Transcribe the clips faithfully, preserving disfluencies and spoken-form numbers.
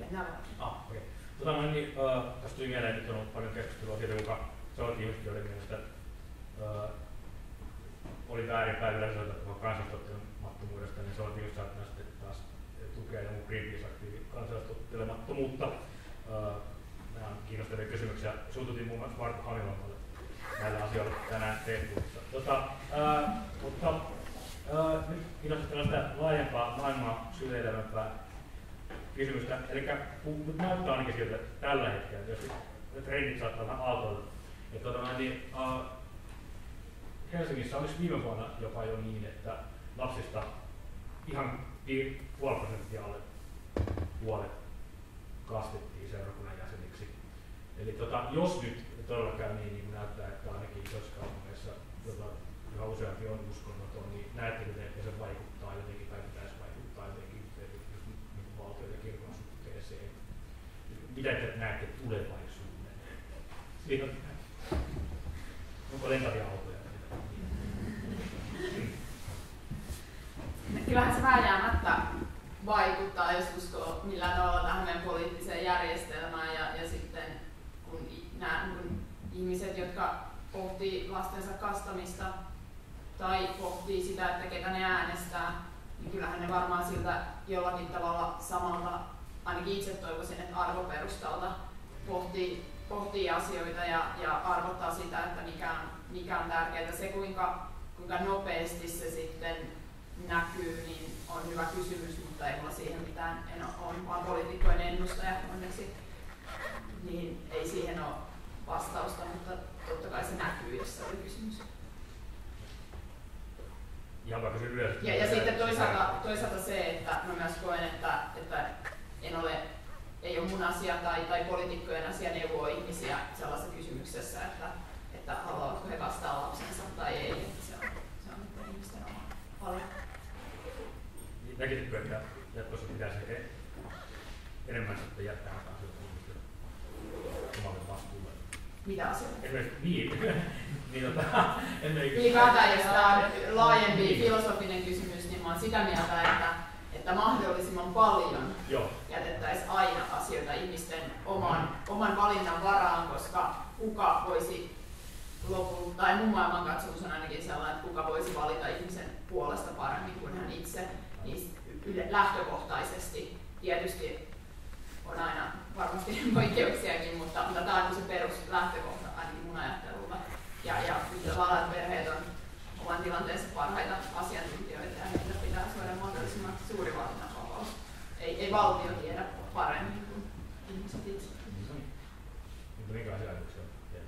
nämä. Ah, okei. Okay. Tota, niin, äh, tästä tuli mieleen, että on ollut paljon keskustelua siitä, kuinka sellaisia ihmiset, joiden mielestä äh, oli väärin päivällä kansalaistottelemattomuudesta, niin sellaisia ihmiset saattaa sitten taas tukea jonkun Greenpeace-aktiivin kansalaistottelemattomuutta. Äh, nämä on kiinnostavia kysymyksiä. Suututin muun muassa Marko Hamilantalle näillä asioilla tänään Facebookissa. Tota, äh, mutta äh, nyt kiinnostaa tällaista laajempaa maailmaa syleilevämpää kysymystä. Eli nyt näyttää ainakin siltä tällä hetkellä, jos trendit saattaa vähän aaltoilla. Tota, niin, uh, Helsingissä olisi viime vuonna jopa jo niin, että lapsista ihan puoli prosenttia alle puolet kastettiin seurakunnan jäseniksi. Eli tota, jos nyt todella käy niin, niin näyttää, että ainakin isoissa kaupungeissa jota yhä useampi on uskonnoton, niin näettekö te, että se vaikuttaa jotenkin tai pitäisi vaikuttaa jotenkin niin valtion ja kirkon suhteeseen? Mitä te näette tulevaisuuden? Siinä onko lentäviä autoja? Kyllähän se vääjäämättä vaikuttaa, jos uskoo millään tavalla tähän meidän poliittiseen järjestelmään ja, ja sitten kun nämä kun ihmiset, jotka pohtii lastensa kastamista tai pohtii sitä, että ketä ne äänestää, niin kyllähän ne varmaan siltä jollakin tavalla samalta, ainakin itse toivoisin, että arvoperustalta pohtii, pohtii asioita ja, ja arvottaa sitä, että mikä on, mikä on tärkeää. Se kuinka, kuinka nopeasti se sitten näkyy, niin on hyvä kysymys, mutta ei mulla siihen mitään, en ole vaan poliitikkojen ennustaja onneksi, niin ei siihen ole vastausta, mutta totta kai se näkyy, jos se oli kysymys. Ja, ja, ja sitten toisaalta, toisaalta se, että mä myös koen, että, että en ole, ei ole mun asia tai, tai poliitikkojen asia neuvoa ihmisiä sellaisessa kysymyksessä, että, että haluavatko he kastaa lapsensa tai ei, että se on, se on ihmisten oma valinta. Näkisitkö, että jatkossa pitäisi enemmän sitten jättää asioita ihmisten omalle vastuulle? Mitä asioita? Esimerkiksi niin. niin tota, ylipäätään, jos tämä on laajempi filosofinen kysymys, niin mä olen sitä mieltä, että, että mahdollisimman paljon Joo. jätettäisiin aina asioita ihmisten oman, oman valinnan varaan, koska kuka voisi lopulta, tai mun maailmankatsomus on ainakin sellainen, että kuka voisi valita ihmisen puolesta paremmin kuin hän itse, niin lähtökohtaisesti tietysti on aina varmasti poikkeuksiakin, mutta, mutta tämä on se peruslähtökohta ainakin mun ajattelulla. Ja, ja tavallaan perheet on oman tilanteensa parhaita asiantuntijoita ja heitä pitää suoda mahdollisimman suuri valinnanvapaus. Ei, ei valtio tiedä paremmin kuin ihmiset itse. Mutta minkälaisia ajatuksia teillä?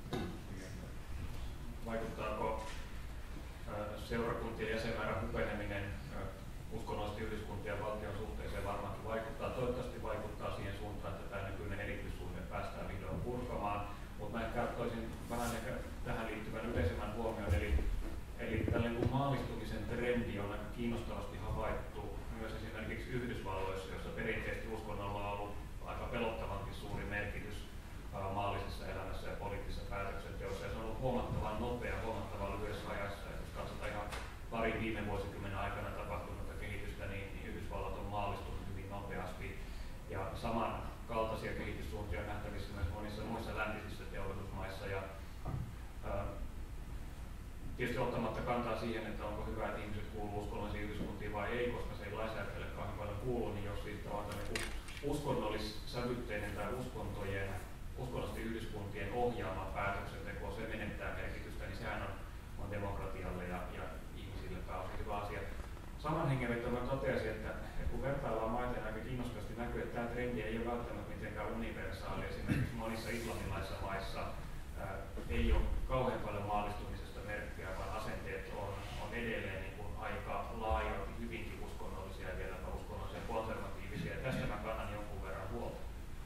Vaikuttaako seurakuntien jäsenmäärän hupeneminen uskonnollisten yhdyskuntien ja valtion suhteeseen? Varmaankin vaikuttaa. Toivottavasti vaikuttaa siihen suuntaan, että tämä nykyinen erityissuhde päästään vihdoin purkamaan. Mutta mä ehkä toisin vähän ehkä tähän liittyvän yleisemmän huomioon, eli, eli tällainen maallistumisen trendi on aika kiinnostavasti havaittu myös esimerkiksi Yhdysvalloissa, jossa perinteisesti uskonnolla on ollut aika pelottavankin suuri merkitys uh, maallisessa elämässä ja poliittisessa päätöksenteossa, ja se on ollut huomattavan nopea, huomattavan lyhyessä ajassa. Et jos katsotaan ihan pari viime vuosikymmenen aikana tapahtunutta kehitystä, niin, niin Yhdysvallat on maallistunut hyvin nopeasti, ja samankaltaisia kehityssuuntia on nähtävissä myös monissa muissa läntisissä teollisuusmaissa. Ja, ää, tietysti ottamatta kantaa siihen, että onko hyvä, että ihmiset kuuluu uskonnollisiin yhdyskuntiin vai ei, koska se ei lainsäädäntölle kauhean paljon kuulu, niin jos siitä on tämmöinen uskonnollis-sävytteinen tai uskontojen, uskonnollisten yhdyskuntien ohjaama päätöksenteko, se menettää merkitystä, niin sehän on, on demokratialle ja, ja ihmisille pääosin hyvä asia. Saman hengenvetoon toteaisin, että, että kun vertaillaan maita, niin aika kiinnostavasti näkyy, että tämä trendi ei ole välttämättä mitenkään universaali. Esimerkiksi monissa islamilaisissa maissa ää, ei ole kauhean paljon maallistumisesta merkkiä, vaan asenteet on, on edelleen niin kuin aika laajalti hyvinkin uskonnollisia ja vieläpä uskonnollisia konservatiivisia. Ja tästä mä kannan jonkun verran huolta.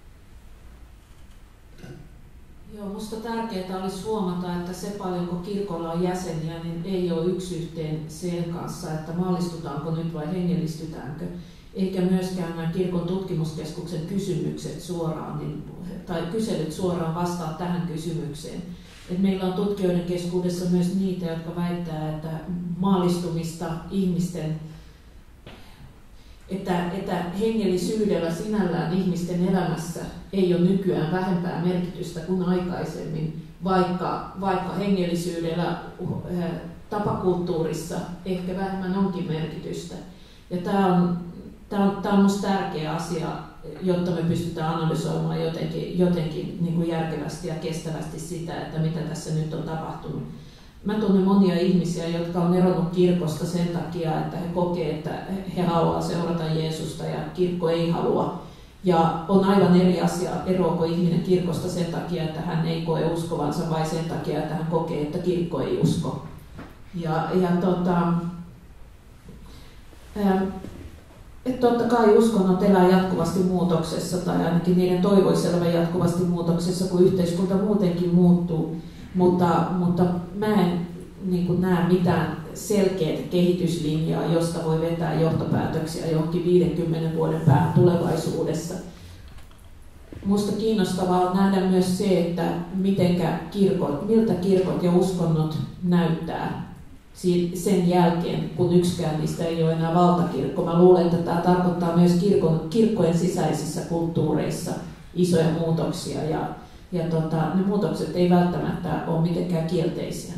Joo, musta tärkeää olisi huomata, että se paljonko kirkolla on jäseniä, niin ei ole yksi yhteen sen kanssa, että mallistutaanko nyt vai hengellistytäänkö. Eikä myöskään nämä kirkon tutkimuskeskuksen kysymykset suoraan, niin, tai kyselyt suoraan vastaa tähän kysymykseen. Et meillä on tutkijoiden keskuudessa myös niitä, jotka väittää, että maallistumista ihmisten että, että hengellisyydellä sinällään ihmisten elämässä ei ole nykyään vähempää merkitystä kuin aikaisemmin, vaikka, vaikka hengellisyydellä tapakulttuurissa ehkä vähemmän onkin merkitystä. Ja tämä on, tämä on, tämä on minusta tärkeä asia, jotta me pystytään analysoimaan jotenkin, jotenkin niin kuin järkevästi ja kestävästi sitä, että mitä tässä nyt on tapahtunut. Mä tunnen monia ihmisiä, jotka on eronnut kirkosta sen takia, että he kokee, että he haluavat seurata Jeesusta ja kirkko ei halua. Ja on aivan eri asia, eroako ihminen kirkosta sen takia, että hän ei koe uskovansa vai sen takia, että hän kokee, että kirkko ei usko. Ja, ja tota, ää, että totta kai uskonnot elää jatkuvasti muutoksessa, tai ainakin niiden toivoisi elävän jatkuvasti muutoksessa, kun yhteiskunta muutenkin muuttuu. Mutta, mutta mä en niin kuin näe mitään selkeää kehityslinjaa, josta voi vetää johtopäätöksiä johonkin viidenkymmenen vuoden päähän tulevaisuudessa. Minusta kiinnostavaa on nähdä myös se, että mitenkä kirkot, miltä kirkot ja uskonnot näyttää sen jälkeen, kun yksikään niistä ei ole enää valtakirkko. Mä luulen, että tämä tarkoittaa myös kirkon, kirkkojen sisäisissä kulttuureissa isoja muutoksia. Ja, ja tota, ne muutokset ei välttämättä ole mitenkään kielteisiä.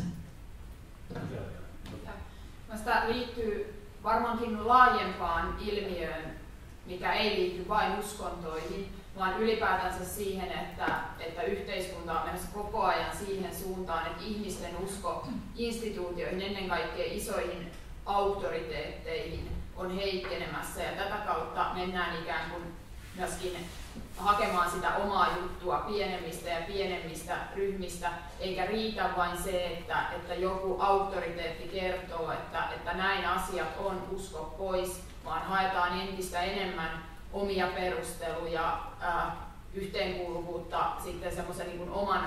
Tämä liittyy varmaankin laajempaan ilmiöön, mikä ei liity vain uskontoihin, vaan ylipäätänsä siihen, että, että yhteiskunta on menossa koko ajan siihen suuntaan, että ihmisten usko instituutioihin, ennen kaikkea isoihin auktoriteetteihin, on heikkenemässä. Ja tätä kautta mennään ikään kuin myöskin hakemaan sitä omaa juttua pienemmistä ja pienemmistä ryhmistä, eikä riitä vain se, että, että joku auktoriteetti kertoo, että, että näin asiat on, usko pois, vaan haetaan entistä enemmän omia perusteluja, ää, yhteenkuuluvuutta sitten semmoisen niin kuin oman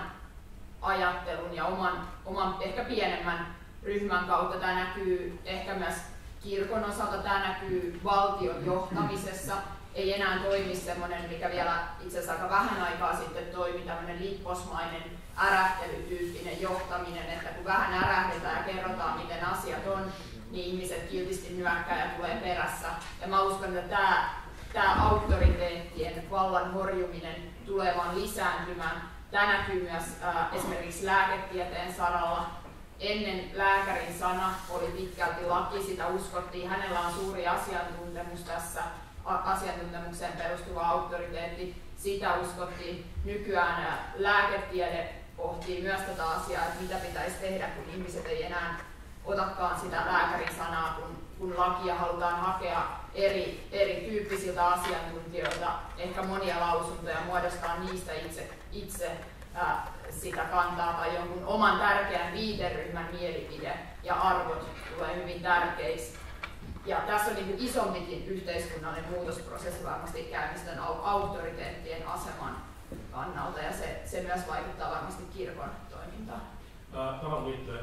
ajattelun ja oman, oman ehkä pienemmän ryhmän kautta. Tämä näkyy ehkä myös kirkon osalta, tämä näkyy valtion johtamisessa. Ei enää toimi semmoinen, mikä vielä itse asiassa aika vähän aikaa sitten toimi, tämmöinen lipposmainen ärähtelytyyppinen johtaminen, että kun vähän ärähdetään ja kerrotaan, miten asiat on, niin ihmiset kiltisti nyökkää ja tulee perässä. Ja mä uskon, että tämä, tämä auktoriteettien vallan horjuminen tulee vaan lisääntymään. Tämä näkyy myös äh, esimerkiksi lääketieteen saralla. Ennen lääkärin sana oli pitkälti laki, sitä uskottiin. Hänellä on suuri asiantuntemus tässä, asiantuntemukseen perustuva auktoriteetti, sitä uskottiin. Nykyään lääketiede pohtii myös tätä asiaa, että mitä pitäisi tehdä, kun ihmiset ei enää otakaan sitä lääkärin sanaa, kun, kun lakia halutaan hakea eri, erityyppisiltä asiantuntijoilta, ehkä monia lausuntoja, muodostaa niistä itse, itse ää, sitä kantaa tai jonkun oman tärkeän viiteryhmän mielipide ja arvot tulee hyvin tärkeiksi. Ja tässä on niin isompikin yhteiskunnallinen muutosprosessi varmasti käynnistynyt auktoriteettien aseman kannalta, ja se, se myös vaikuttaa varmasti kirkon toimintaan. Tuohon liittyen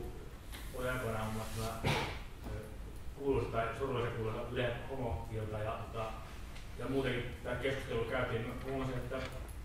oli aikoinaan muun muassa kuuluisa tai surullisen kuuluisa Ylen homo-ilta, ja, ja muutenkin tämä keskustelu käytiin. Mä huomasin, että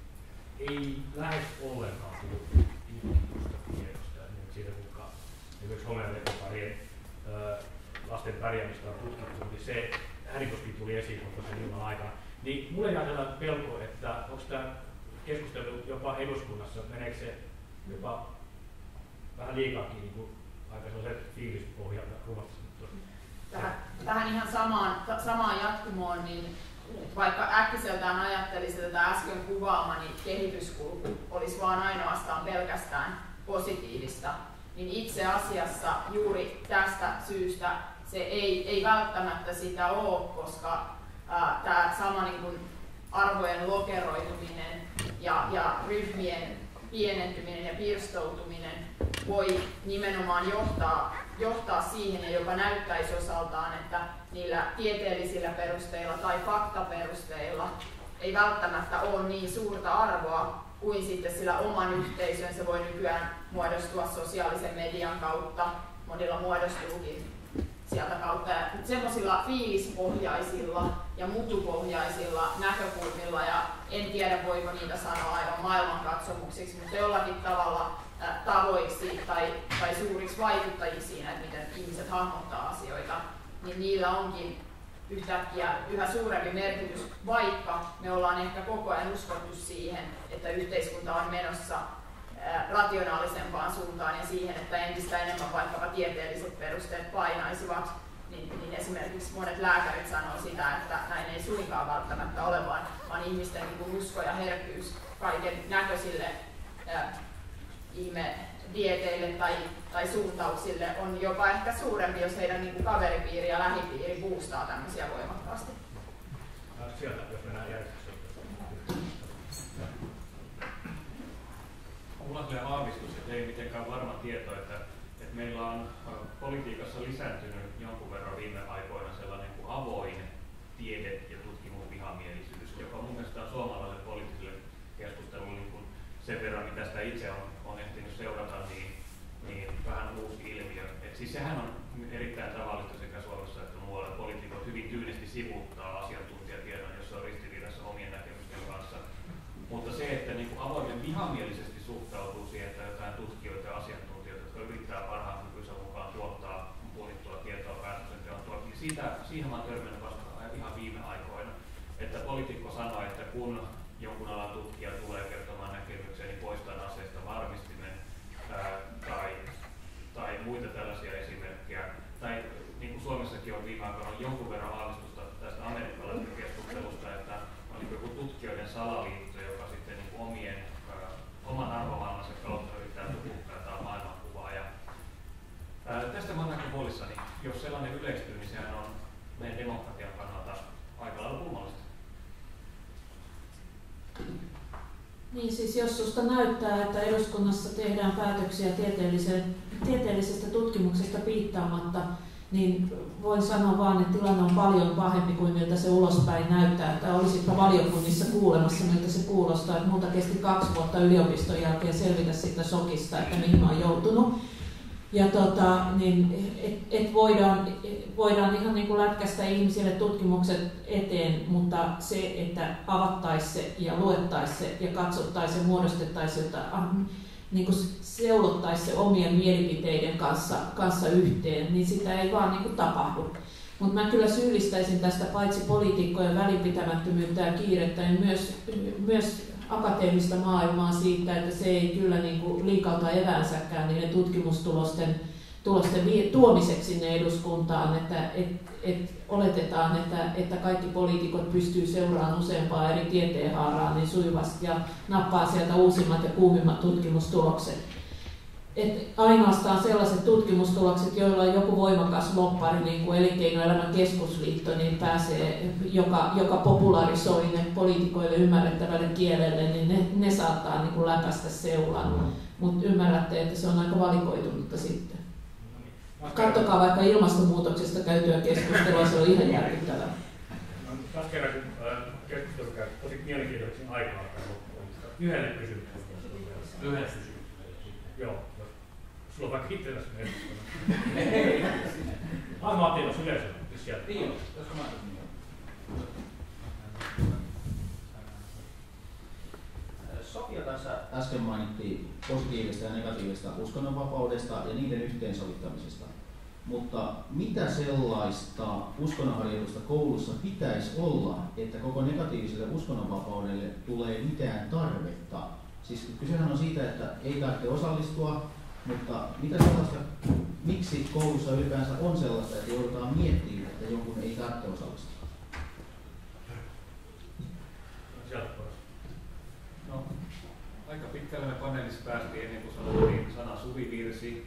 ei lähes ollenkaan puhuttu tutkitusta tiedosta, siitä kuinka esimerkiksi homolepoparien lasten pärjäämistä on tutkittu, niin se Härinkoski tuli esiin koko sen ilman aikana. Niin mulla ei sellainen pelko, että onko tämä keskustelu jopa eduskunnassa, meneekö se jopa vähän liikaakin niin kuin aika sellaiset fiilispohjalta ruvattu? Tähän, tähän ihan samaan, samaan jatkumoon, niin vaikka äkkiseltään ajattelisi, että tämä äsken kuvaamani kehityskulku olisi vaan ainoastaan pelkästään positiivista, niin itse asiassa juuri tästä syystä se ei, ei välttämättä sitä ole, koska ää, tämä sama niin kuin arvojen lokeroituminen ja, ja ryhmien pienentyminen ja pirstoutuminen voi nimenomaan johtaa, johtaa siihen ja jopa näyttäisi osaltaan, että niillä tieteellisillä perusteilla tai faktaperusteilla ei välttämättä ole niin suurta arvoa kuin sitten sillä oman yhteisön. Se voi nykyään muodostua sosiaalisen median kautta, monilla muodostuukin sieltä kautta. Ja semmoisilla fiilispohjaisilla ja mutupohjaisilla näkökulmilla, ja en tiedä voiko niitä sanoa aivan maailmankatsomuksiksi, mutta jollakin tavalla äh, tavoiksi tai, tai suuriksi vaikuttajiksi siinä, että miten ihmiset hahmottaa asioita, niin niillä onkin yhtäkkiä yhä suurempi merkitys, vaikka me ollaan ehkä koko ajan uskottu siihen, että yhteiskunta on menossa rationaalisempaan suuntaan ja siihen, että entistä enemmän vaikkapa tieteelliset perusteet painaisivat, niin, niin esimerkiksi monet lääkärit sanoo sitä, että näin ei suinkaan välttämättä ole, vaan, vaan ihmisten niin kuin usko ja herkkyys kaiken näköisille äh, ihme-dieteille tai, tai suuntauksille on jopa ehkä suurempi, jos heidän niin kuin kaveripiiri ja lähipiiri boostaa tämmöisiä voimakkaasti. Sieltä, jos mennään järjestykseen. Mulla on sellainen aavistus, että ei mitenkään varma tieto, että, että meillä on politiikassa lisääntynyt jonkun verran viime aikoina sellainen kuin avoin tiede- ja tutkimusvihamielisyys, joka mun mielestä on suomalaiselle poliittiselle keskustelulle niin kuin sen verran, mitä sitä itse on, on ehtinyt seurata, niin, niin vähän uusi ilmiö. Et siis sehän on erittäin tavallista sekä Suomessa että muualla. Poliitikot hyvin tyynesti sivuuttaa asiantuntijatiedon, jos se on ristiriidassa omien näkemysten kanssa. Mutta se, että niin kuin avoimen vihamielisesti suhtautuu siihen, että jotain tutkijoita ja asiantuntijoita, jotka yrittää parhaan kykynsä mukaan tuottaa puolittua tietoa päätöksenteon tuolla, niin siitä, siihen mä oon törmännyt vasta ihan viime aikoina. Että poliitikko sanoo, että kun jonkun alan tutkija tulee kertomaan näkemyksiä, niin poistan aseesta varmistimen ää, tai, tai muita tällaisia esimerkkejä. Tai niin kuin Suomessakin on viime aikoina jonkun verran aavistusta tästä amerikkalaisesta keskustelusta, että on niin joku tutkijoiden salaliitto, joka sitten niin kuin omien, ää, oman arvomaailmansa kautta yrittää tukuttaa jotain maailmankuvaa. Ja, ää, tästä mä oon aika huolissani. Jos sellainen yleistyy, niin sehän on meidän demokratian kannalta aika lailla kummallista. Niin siis jos susta näyttää, että eduskunnassa tehdään päätöksiä tieteellisestä tutkimuksesta piittaamatta, niin voin sanoa vaan, että tilanne on paljon pahempi kuin miltä se ulospäin näyttää. Että olisipa valiokunnissa kuulemassa, miltä se kuulostaa. Että multa kesti kaksi vuotta yliopiston jälkeen selvitä siitä shokista, että mihin mä oon joutunut. Ja tota, niin, et, et voidaan, voidaan ihan niin kuin lätkästä ihmisille tutkimukset eteen, mutta se, että avattaisiin se ja luettaisiin se ja katsottaisiin ja muodostettaisiin, että niin kuin seulottaisiin se omien mielipiteiden kanssa, kanssa yhteen, niin sitä ei vaan niin kuin tapahdu. Mutta mä kyllä syyllistäisin tästä paitsi poliitikkojen välinpitämättömyyttä ja kiirettä, niin myös, myös akateemista maailmaa siitä, että se ei kyllä niin kuin liikauta eväänsäkään niiden tutkimustulosten tulosten tuomiseksi sinne eduskuntaan, että et, et oletetaan, että, että kaikki poliitikot pystyy seuraamaan useampaa eri tieteenhaaraa niin sujuvasti ja nappaa sieltä uusimmat ja kuumimmat tutkimustulokset. Et ainoastaan sellaiset tutkimustulokset, joilla on joku voimakas loppari, niin kuin Elinkeinoelämän keskusliitto, niin pääsee, joka, joka popularisoi ne poliitikoille ymmärrettävälle kielelle, niin ne, ne saattaa niin kuin läpäistä seulan. Mutta ymmärrätte, että se on aika valikoitunutta sitten. Katsokaa vaikka ilmastonmuutoksesta käytyä keskustelua, se on ihan järkyttävää. Taas kerran, kun keskustelu käy tosi mielenkiintoiseksi aikaa loppuun. Yhdelle kysymykselle. Yhdelle kysymykselle. Joo. Sulla on vaikka itselläsi merkittävä. Ai mä otin tuossa yleisöllä sieltä. Niin, tässä mä ajattelin. Sofia tässä äsken mainittiin positiivista ja negatiivista uskonnonvapaudesta ja niiden yhteensovittamisesta. Mutta mitä sellaista uskonnonharjoitusta koulussa pitäisi olla, että koko negatiiviselle uskonnonvapaudelle tulee mitään tarvetta? Siis kysehän on siitä, että ei tarvitse osallistua, mutta mitä sellaista, miksi koulussa ylipäänsä on sellaista, että joudutaan miettimään, että jonkun ei tarvitse osallistua? No, aika pitkälle me paneelissa päästiin ennen kuin sanottiin sana suvivirsi.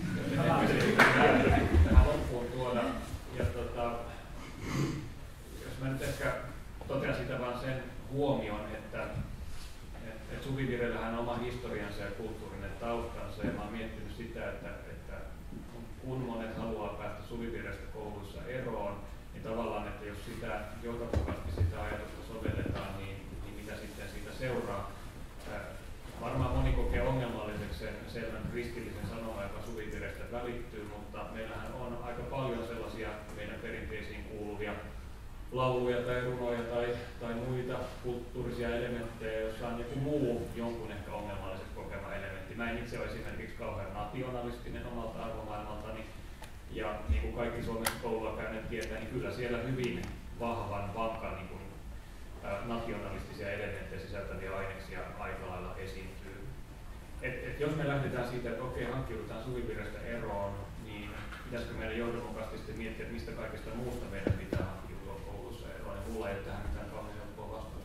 Tähän loppuun tuoda. Ja tota, jos mä nyt ehkä totean sitä vaan sen huomion, että et, et suvivirellähän on oma historiansa ja kulttuurinen taustansa. Ja mä oon miettinyt sitä, että, että kun monet haluaa päästä suvivirestä kouluissa eroon, niin tavallaan, että jos sitä johdonmukaisesti sitä ajatusta sovelletaan, niin, niin mitä sitten siitä seuraa. Varmaan moni kokee ongelmalliseksi sen selvän kristillisen sanoman, joka suvivirestä välittyy, mutta meillähän on aika paljon sellaisia meidän perinteisiin kuuluvia lauluja tai runoja tai, tai muita kulttuurisia elementtejä, joissa on joku muu jonkun ehkä ongelmalliseksi kokema elementti. Mä en itse ole esimerkiksi kauhean nationalistinen omalta arvomaailmaltani, Ja niin kuin kaikki Suomessa koulua käyneet tietää, niin kyllä siellä hyvin vahvan, vankka niin kuin, ä, nationalistisia elementtejä sisältäviä aineksia aika lailla esiintyy. Et, et jos me lähdetään siitä, että okei, hankkiudutaan suvivirrestä eroon, niin pitäisikö meidän johdonmukaisesti sitten miettiä, että mistä kaikesta muusta meidän pitää hankkiutua koulussa eroon, ja mulla ei ole tähän mitään kauhean helppoa vastausta.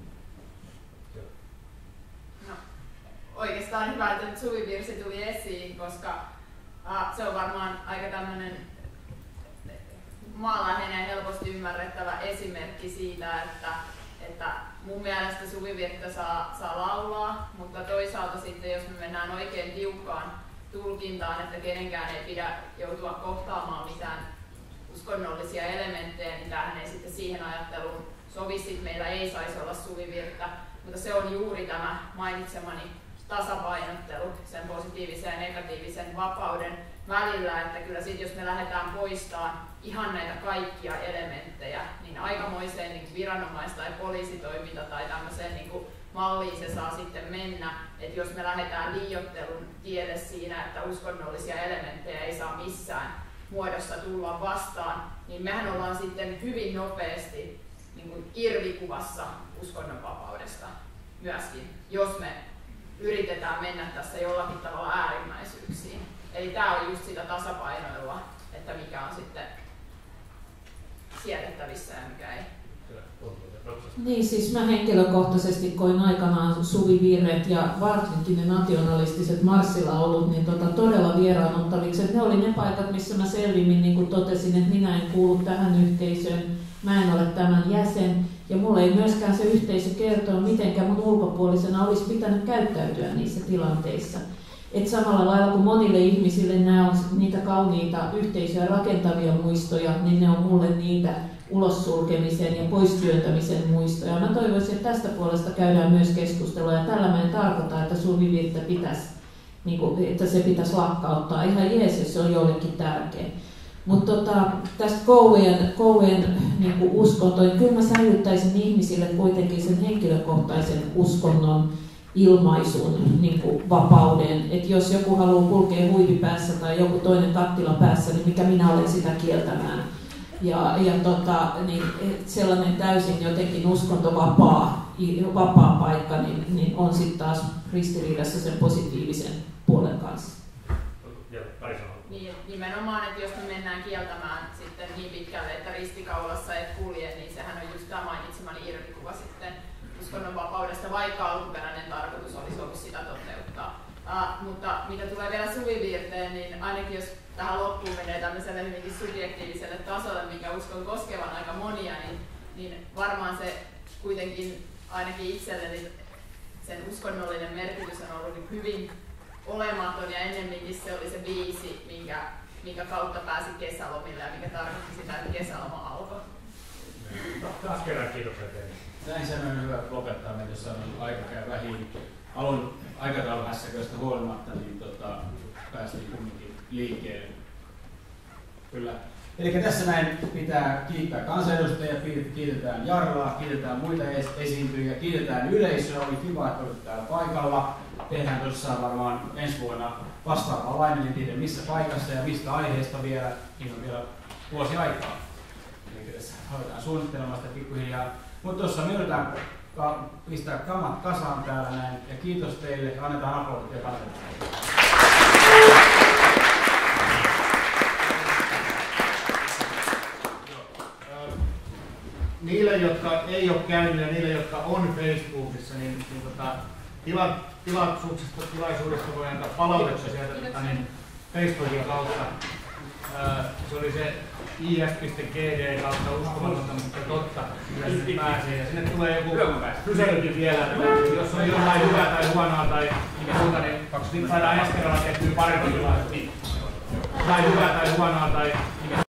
No, oikeastaan hyvä, että nyt suvivirsi tuli esiin, koska äh, se on varmaan aika tämmöinen maanläheinen ja helposti ymmärrettävä esimerkki siitä, että, että mun mielestä suvivirttä saa, saa laulaa, mutta toisaalta sitten jos me mennään oikein tiukkaan tulkintaan, että kenenkään ei pidä joutua kohtaamaan mitään uskonnollisia elementtejä, niin tämähän ei sitten siihen ajatteluun sovisi, että meillä ei saisi olla suvivirttä, mutta se on juuri tämä mainitsemani tasapainottelu sen positiivisen ja negatiivisen vapauden välillä, että kyllä sit, jos me lähdetään poistamaan ihan näitä kaikkia elementtejä, niin aikamoiseen niin viranomais- tai poliisitoiminta tai tämmöiseen niin malliin se saa sitten mennä, että jos me lähdetään liioittelun tielle siinä, että uskonnollisia elementtejä ei saa missään muodossa tulla vastaan, niin mehän ollaan sitten hyvin nopeasti niin kuin irvikuvassa uskonnonvapaudesta myöskin, jos me yritetään mennä tässä jollakin tavalla äärimmäisyyksiin. Eli tämä on just sitä tasapainoilua, että mikä on sitten siedettävissä ja mikä ei. Niin, siis mä henkilökohtaisesti koin aikanaan suvivirret ja varsinkin ne nationalistiset marssilaulun niin tota, todella vieraanottaviksi. Ne oli ne paikat, missä mä selvimmin niin kun totesin, että minä en kuulu tähän yhteisöön, mä en ole tämän jäsen. Ja mulle ei myöskään se yhteisö kertoa, mitenkä mun ulkopuolisena olisi pitänyt käyttäytyä niissä tilanteissa. Et samalla lailla kuin monille ihmisille nämä on niitä kauniita yhteisöjä rakentavia muistoja, niin ne on mulle niitä ulossulkemisen ja poistyöntämisen muistoja. Mä toivoisin, että tästä puolesta käydään myös keskustelua, ja tällä mä en tarkoita, että suvivirttä pitäisi, niin kuin, että se pitäisi lakkauttaa. Ihan jees, jos se on jollekin tärkeä. Mutta tota, tästä koulujen, koulujen niin kuin uskontoon, kyllä mä säilyttäisin ihmisille kuitenkin sen henkilökohtaisen uskonnon ilmaisun niin kuin vapauden. Että jos joku haluaa kulkea huivi päässä tai joku toinen kattila päässä, niin mikä minä olen sitä kieltämään. Ja, ja tota, niin sellainen täysin jotenkin uskontovapaa vapaa paikka niin, niin on sitten taas ristiriidassa sen positiivisen puolen kanssa. Niin, nimenomaan, että jos me mennään kieltämään sitten niin pitkälle, että ristikaulassa et kulje, niin sehän on just tämä mainitsemani irvikuva sitten uskonnonvapaudesta, vaikka alkuperäinen tarkoitus olisi ollut sitä toteuttaa. Uh, mutta mitä tulee vielä suvivirteen, niin ainakin jos tähän loppuun menee tämmöiselle hyvinkin subjektiiviselle tasolle, minkä uskon koskevan aika monia, niin, niin varmaan se kuitenkin ainakin itselleni sen uskonnollinen merkitys on ollut hyvin olematon, ja ennemminkin se oli se biisi, minkä, minkä kautta pääsi kesälomille ja mikä tarkoitti sitä, että kesäloma alkoi. Taas kerran kiitoksia teille. Näin sanoen hyvä lopettaa, meitä jos on aika käy vähin. Alun aikatauluhässäköistä huolimatta, niin tota, päästiin kumminkin liikkeelle. Kyllä. Eli tässä näin pitää kiittää kansanedustajia, kiitetään Jarlaa, kiitetään muita esiintyjiä, kiitetään yleisöä, oli kiva, että olitte täällä paikalla. Tehdään tosissaan varmaan ensi vuonna vastaavanlainen, en tiedä missä paikassa ja mistä aiheesta vielä, niin on vielä vuosi aikaa. Eli tässä aletaan suunnittelemaan sitä pikkuhiljaa. Mutta tuossa me yritetään pistää kamat kasaan täällä näin, ja kiitos teille, annetaan aplodit ja kansanedustajille. Niille, jotka ei ole käynyt ja niille, jotka on Facebookissa, niin, niin tota, tilat, tilaisuuksista, tilaisuudesta voi antaa palautetta sieltä tota, niin Facebookin kautta. Ää, se oli se i s piste g d kautta uskomatonta, mutta totta, kyllä sinne pääsee. Ja sinne tulee joku kyselykin vielä, että jos on jotain hyvää tai huonoa tai mikä muuta, niin nyt saadaan ensi kerralla tehtyä paremmin tilaisuus. Tai hyvää tai huonoa tai mikä